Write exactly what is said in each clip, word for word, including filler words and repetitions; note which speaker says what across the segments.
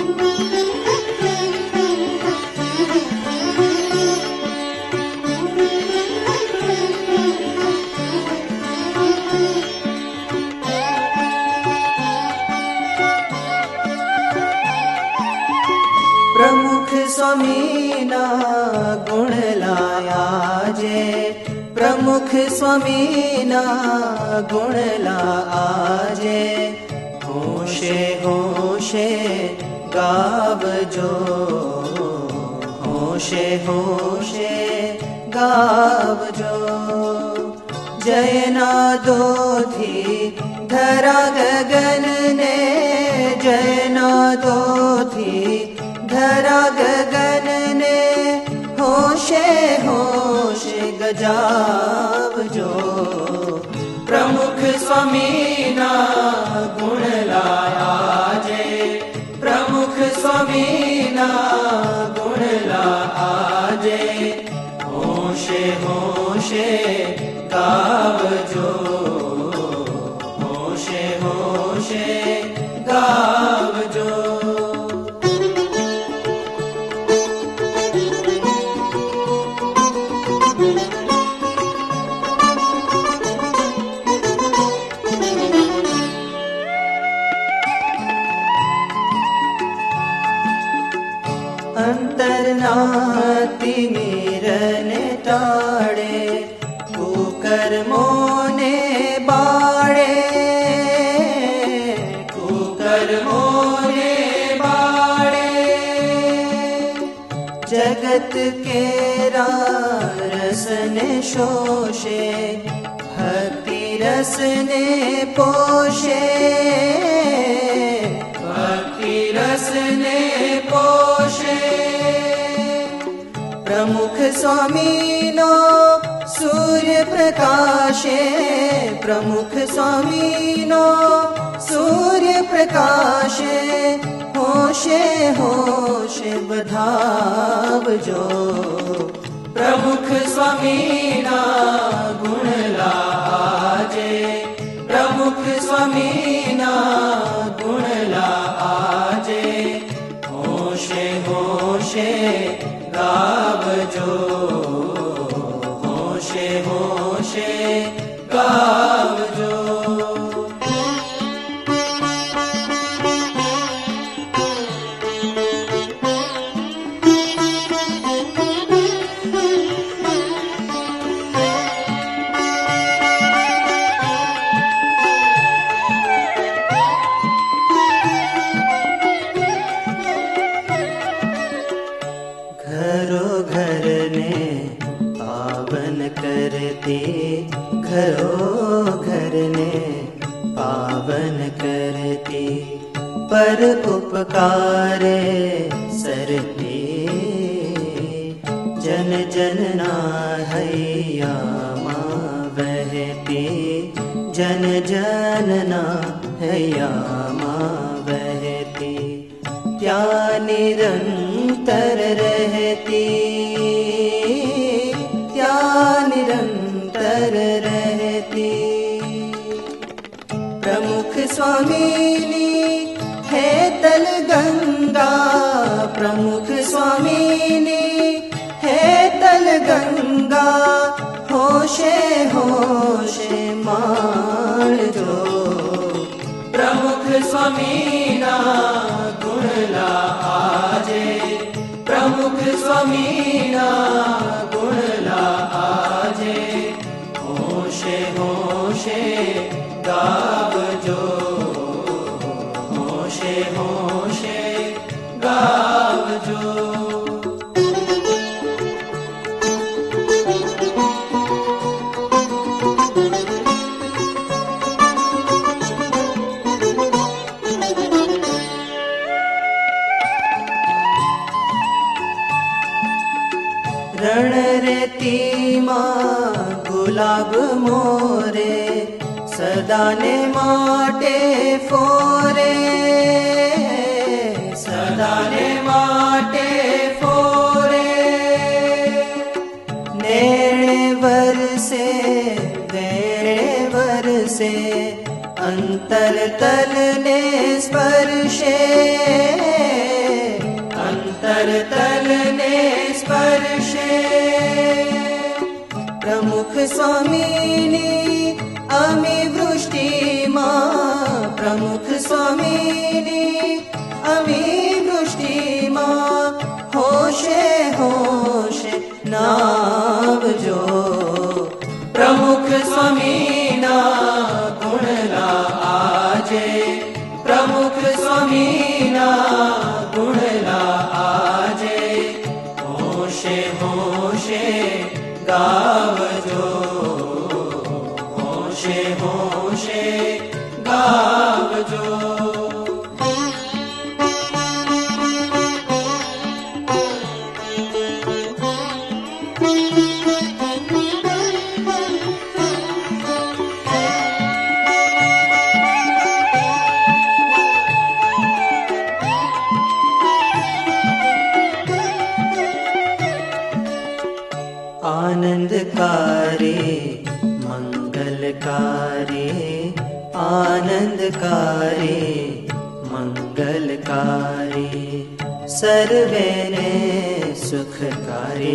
Speaker 1: प्रमुख स्वामीना गुण लाया जे, प्रमुख स्वामीना गुण लाजे। होशे होशे गावजो, होशे होशे गावजो। जयना दोधी धरा गगन ने, जयना दोधी धरा गगन ने। होशे होशे गजावजो, प्रमुख स्वामीना गुण लाजे। प्रमुख स्वामीना गुण लाजे। होशे होशे गावजो, होशे होशे गावजो। अंतरनाति मीरने टाड़े, कुकर्मों ने बाड़े, कुकर्मों ने बाड़े। जगत के रस ने शोषे, भक्ति रस ने पोषे, भक्ति रस ने पोषे। प्रमुख स्वामीनो सूर्य प्रकाशे, प्रमुख स्वामीनो सूर्य प्रकाशे। होशे होशे बधावजो, प्रमुख स्वामीना गुण लाजे। प्रमुख स्वामीना गुण लाजे। होशे होशे गावजो, होशे होशे गावजो। घरो घर ने पावन करती, घरो घर ने पावन करती। पर उपकार सरती, जन जन ना हैया माँ बहती, जन जन ना हैया माँ बहती। त्या निरंतर रहती, त्या निरंतर रहती। प्रमुख स्वामिनी है तल गंगा, प्रमुख स्वामिनी है तल गंगा। होशे होशे माण जो, प्रमुख स्वामीना गुण लाजे। प्रमुख स्वामीना गुण लाजे। होशे होशे गावजो, होशे होशे गावजो। रण रेती मां गुलाब मोरे, सदा ने माटे फोरे, सदा ने माटे फोरे। नेड़े वरसे वेड़े वरसे, अंतर तल ने स्पर्शे, धरतल ने स्पर्शे प्रमुख स्वामिनी अमी वृष्टि मां प्रमुख स्वामिनी अमी वृष्टि मां होशे होशे नावजो प्रमुख स्वामीना गुणला आजे प्रमुख स्वामीना गुणला आजे होशे होशे गावजो होशे होशे गावजो। आनंदकारी मंगलकारी आनंदकारी मंगलकारी सर्वेने सुखकारी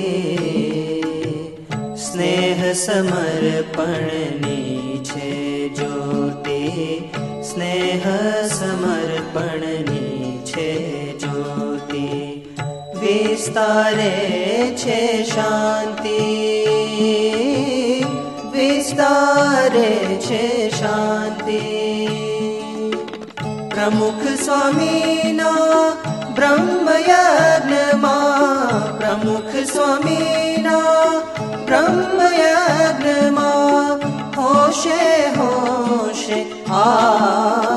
Speaker 1: स्नेह समर्पणनी छे ज्योति स्नेह समर्पणनी छे ज्योति विस्तारे छे शांति विस्तारे छे शांति प्रमुख स्वामीना ब्रह्मयज्ञ मां प्रमुख स्वामीना ब्रह्मयज्ञ मां होशे होशे आ